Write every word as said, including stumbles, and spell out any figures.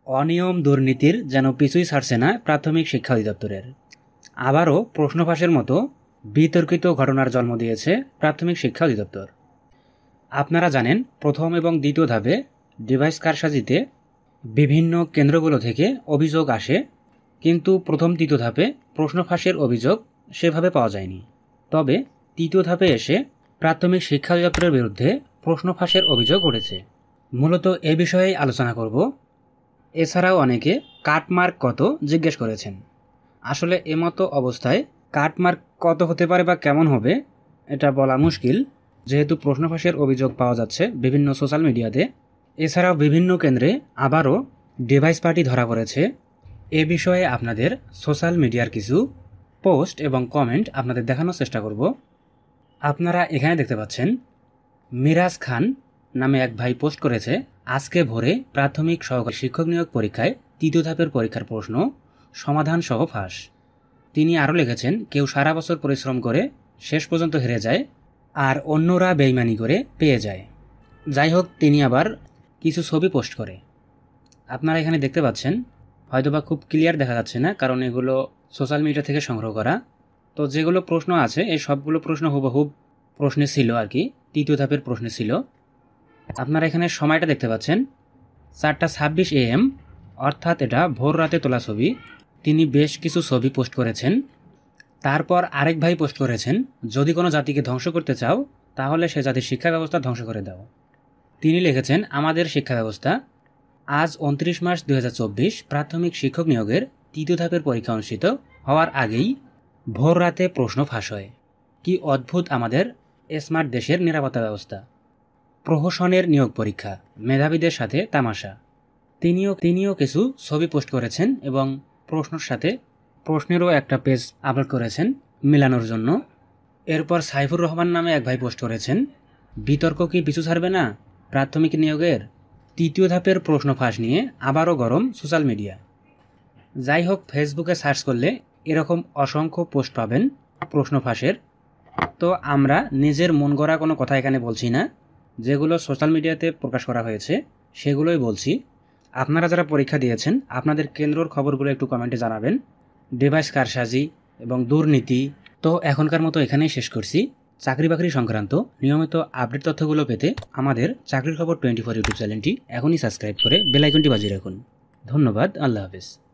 অনিয়ম দুর্নীতির যেন পিছুই ছাড়ছে না প্রাথমিক শিক্ষা অধিদপ্তরের। আবারও প্রশ্ন ফাঁসের মতো বিতর্কিত ঘটনার জন্ম দিয়েছে প্রাথমিক শিক্ষা অধিদপ্তর। আপনারা জানেন, প্রথম এবং দ্বিতীয় ধাপে ডিভাইস কারসাজিতে বিভিন্ন কেন্দ্রগুলো থেকে অভিযোগ আসে, কিন্তু প্রথম তৃতীয় ধাপে প্রশ্ন ফাঁসের অভিযোগ সেভাবে পাওয়া যায়নি। তবে তৃতীয় ধাপে এসে প্রাথমিক শিক্ষা অধিদপ্তরের বিরুদ্ধে প্রশ্ন ফাঁসের অভিযোগ উঠেছে। মূলত এ বিষয়েই আলোচনা করব। এছাড়াও অনেকে কাটমার্ক কত জিজ্ঞেস করেছেন। আসলে এমতো অবস্থায় কাটমার্ক কত হতে পারে বা কেমন হবে এটা বলা মুশকিল, যেহেতু প্রশ্ন ফাঁসের অভিযোগ পাওয়া যাচ্ছে বিভিন্ন সোশ্যাল মিডিয়াতে। এছাড়াও বিভিন্ন কেন্দ্রে আবারও ডিভাইস পার্টি ধরা পড়েছে। এ বিষয়ে আপনাদের সোশ্যাল মিডিয়ার কিছু পোস্ট এবং কমেন্ট আপনাদের দেখানোর চেষ্টা করব। আপনারা এখানে দেখতে পাচ্ছেন, মিরাজ খান নামে এক ভাই পোস্ট করেছে, আজকে ভোরে প্রাথমিক সহকারী শিক্ষক নিয়োগ পরীক্ষায় তৃতীয় ধাপের পরীক্ষার প্রশ্ন সমাধান সহ ফাঁস। তিনি আরও লিখেছেন, কেউ সারা বছর পরিশ্রম করে শেষ পর্যন্ত হেরে যায়, আর অন্যরা বেইমানি করে পেয়ে যায়। যাই হোক, তিনি আবার কিছু ছবি পোস্ট করে। আপনারা এখানে দেখতে পাচ্ছেন, হয়তোবা খুব ক্লিয়ার দেখা যাচ্ছে না, কারণ এগুলো সোশ্যাল মিডিয়া থেকে সংগ্রহ করা। তো যেগুলো প্রশ্ন আছে এই সবগুলো প্রশ্ন হুবহুব প্রশ্নে ছিল আর কি, তৃতীয় ধাপের প্রশ্নে ছিল। আপনারা এখানে সময়টা দেখতে পাচ্ছেন, চারটা ছাব্বিশ এ এম, অর্থাৎ এটা ভোর রাতে তোলা ছবি। তিনি বেশ কিছু ছবি পোস্ট করেছেন। তারপর আরেক ভাই পোস্ট করেছেন, যদি কোনো জাতিকে ধ্বংস করতে চাও তাহলে সে জাতির শিক্ষা ব্যবস্থা ধ্বংস করে দাও। তিনি লিখেছেন, আমাদের শিক্ষা ব্যবস্থা। আজ উনত্রিশ মার্চ দুই হাজার চব্বিশ প্রাথমিক শিক্ষক নিয়োগের তৃতীয় ধাপের পরীক্ষা অনুষ্ঠিত হওয়ার আগেই ভোর রাতে প্রশ্ন ফাঁস হয়। কি অদ্ভুত আমাদের স্মার্ট দেশের নিরাপত্তা ব্যবস্থা। প্রহসনের নিয়োগ পরীক্ষা, মেধাবীদের সাথে তামাশা। তিনিও তিনিও কিছু ছবি পোস্ট করেছেন এবং প্রশ্নের সাথে প্রশ্নেরও একটা পেজ আপলোড করেছেন মেলানোর জন্য। এরপর সাইফুর রহমান নামে এক ভাই পোস্ট করেছেন, বিতর্ক কি পিছু ছাড়বে না প্রাথমিক নিয়োগের? তৃতীয় ধাপের প্রশ্ন ফাঁস নিয়ে আবারও গরম সোশ্যাল মিডিয়া। যাই হোক, ফেসবুকে সার্চ করলে এরকম অসংখ্য পোস্ট পাবেন প্রশ্ন ফাঁসের। তো আমরা নিজের মন গড়া কোনো কথা এখানে বলছি না, যেগুলো সোশ্যাল মিডিয়াতে প্রকাশ করা হয়েছে সেগুলোই বলছি। আপনারা যারা পরীক্ষা দিয়েছেন আপনাদের কেন্দ্রর খবরগুলো একটু কমেন্টে জানাবেন। ডিভাইস কারসাজি এবং দুর্নীতি। তো এখনকার মতো এখানেই শেষ করছি। চাকরি বাকরি সংক্রান্ত নিয়মিত আপডেট তথ্যগুলো পেতে আমাদের চাকরির খবর টোয়েন্টি ফোর ইউটিউব চ্যানেলটি এখনই সাবস্ক্রাইব করে বেল আইকনটি বাজিয়ে রাখুন। ধন্যবাদ। আল্লাহ হাফেজ।